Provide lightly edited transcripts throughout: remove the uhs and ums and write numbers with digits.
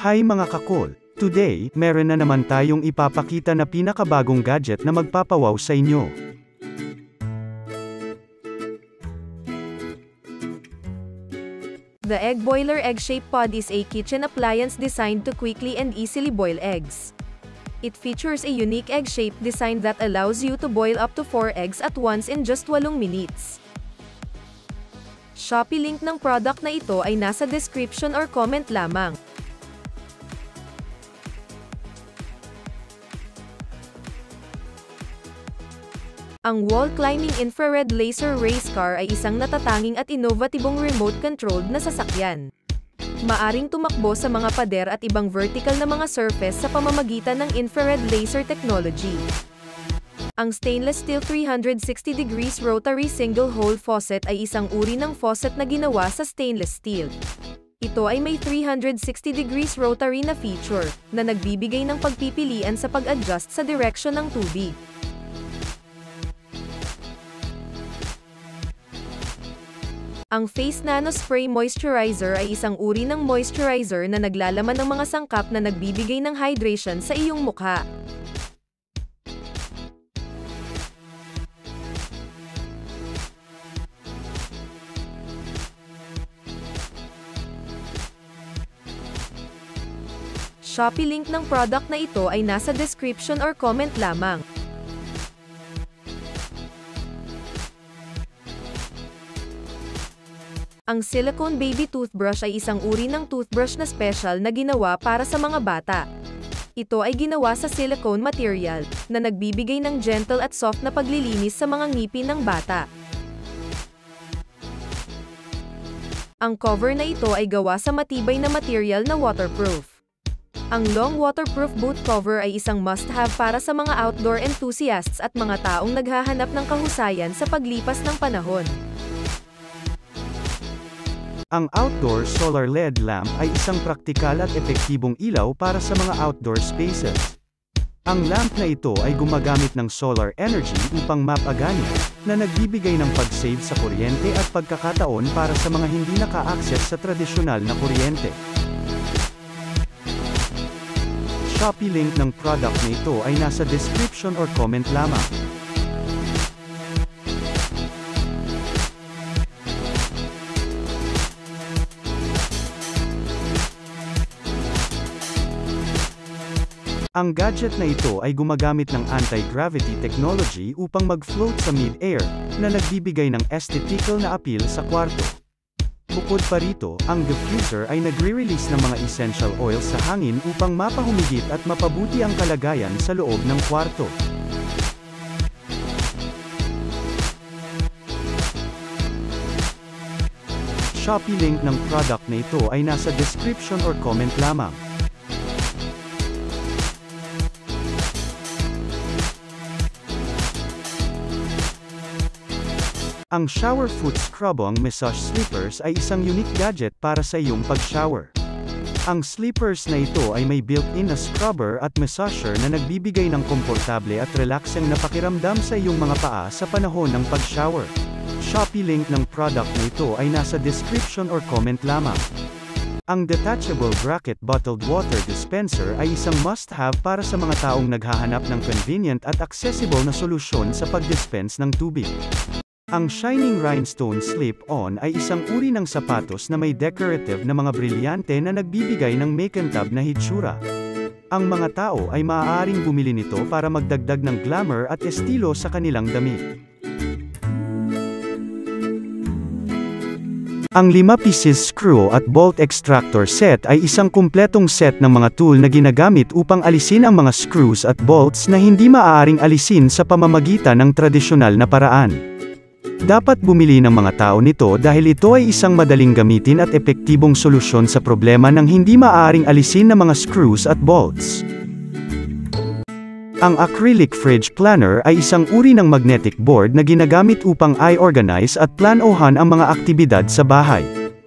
Hi mga kakol! Today, meron na naman tayong ipapakita na pinakabagong gadget na magpapawaw sa inyo. The Egg Boiler Egg-Shaped Pod is a kitchen appliance designed to quickly and easily boil eggs. It features a unique egg-shaped design that allows you to boil up to 4 eggs at once in just 8 minutes. Shopee link ng product na ito ay nasa description or comment lamang. Ang wall-climbing infrared laser race car ay isang natatanging at inovatibong remote-controlled na sasakyan. Maaring tumakbo sa mga pader at ibang vertical na mga surface sa pamamagitan ng infrared laser technology. Ang stainless steel 360 degrees rotary single-hole faucet ay isang uri ng faucet na ginawa sa stainless steel. Ito ay may 360 degrees rotary na feature, na nagbibigay ng pagpipilian sa pag-adjust sa direksyon ng tubig. Ang Face Nano Spray Moisturizer ay isang uri ng moisturizer na naglalaman ng mga sangkap na nagbibigay ng hydration sa iyong mukha. Shopee link ng product na ito ay nasa description or comment lamang. Ang silicone baby toothbrush ay isang uri ng toothbrush na special na ginawa para sa mga bata. Ito ay ginawa sa silicone material, na nagbibigay ng gentle at soft na paglilinis sa mga ngipin ng bata. Ang cover na ito ay gawa sa matibay na material na waterproof. Ang long waterproof boot cover ay isang must-have para sa mga outdoor enthusiasts at mga taong naghahanap ng kahusayan sa paglipas ng panahon. Ang outdoor solar LED lamp ay isang praktikal at epektibong ilaw para sa mga outdoor spaces. Ang lamp na ito ay gumagamit ng solar energy upang mapagana, na nagbibigay ng pag-save sa kuryente at pagkakataon para sa mga hindi naka-access sa tradisyonal na kuryente. Shopee link ng product na ito ay nasa description or comment lamang. Ang gadget na ito ay gumagamit ng anti-gravity technology upang mag-float sa mid-air, na nagbibigay ng aesthetical na appeal sa kwarto. Bukod pa rito, ang diffuser ay nagre-release ng mga essential oils sa hangin upang mapahumigit at mapabuti ang kalagayan sa loob ng kwarto. Shopee link ng product na ito ay nasa description or comment lamang. Ang shower foot scrub-on massage slippers ay isang unique gadget para sa iyong pag-shower. Ang slippers na ito ay may built-in na scrubber at massager na nagbibigay ng komportable at relaxing na pakiramdam sa iyong mga paa sa panahon ng pag-shower. Shopee link ng product na ito ay nasa description or comment lamang. Ang detachable bracket bottled water dispenser ay isang must-have para sa mga taong naghahanap ng convenient at accessible na solusyon sa pag-dispense ng tubig. Ang shining rhinestone slip-on ay isang uri ng sapatos na may decorative na mga brilyante na nagbibigay ng makeover na hitsura. Ang mga tao ay maaaring bumili nito para magdagdag ng glamour at estilo sa kanilang damit. Ang 5-pieces screw at bolt extractor set ay isang kumpletong set ng mga tool na ginagamit upang alisin ang mga screws at bolts na hindi maaaring alisin sa pamamagitan ng tradisyonal na paraan. Dapat bumili ng mga tao nito dahil ito ay isang madaling gamitin at epektibong solusyon sa problema ng hindi maaaring alisin ng mga screws at bolts. Ang acrylic fridge planner ay isang uri ng magnetic board na ginagamit upang i-organize at planohan ang mga aktibidad sa bahay.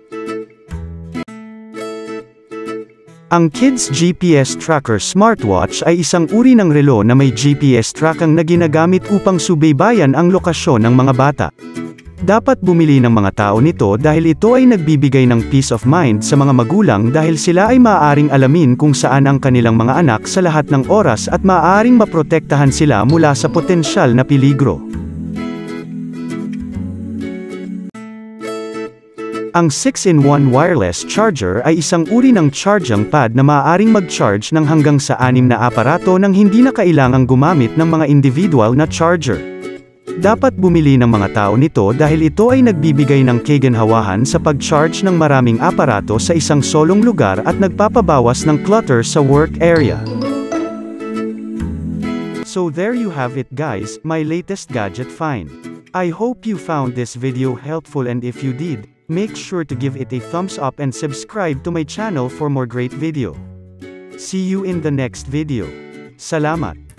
Ang Kids GPS Tracker Smartwatch ay isang uri ng relo na may GPS tracking na ginagamit upang subaybayan ang lokasyon ng mga bata. Dapat bumili ng mga tao nito dahil ito ay nagbibigay ng peace of mind sa mga magulang dahil sila ay maaaring alamin kung saan ang kanilang mga anak sa lahat ng oras at maaaring maprotektahan sila mula sa potensyal na peligro. Ang 6-in-1 wireless charger ay isang uri ng charging pad na maaaring mag-charge ng hanggang sa 6 na aparato nang hindi na kailangang gumamit ng mga individual na charger. Dapat bumili ng mga tao nito dahil ito ay nagbibigay ng kaganhawahan sa pag-charge ng maraming aparato sa isang solong lugar at nagpapabawas ng clutter sa work area. So there you have it guys, my latest gadget find. I hope you found this video helpful, and if you did, make sure to give it a thumbs up and subscribe to my channel for more great video. See you in the next video. Salamat!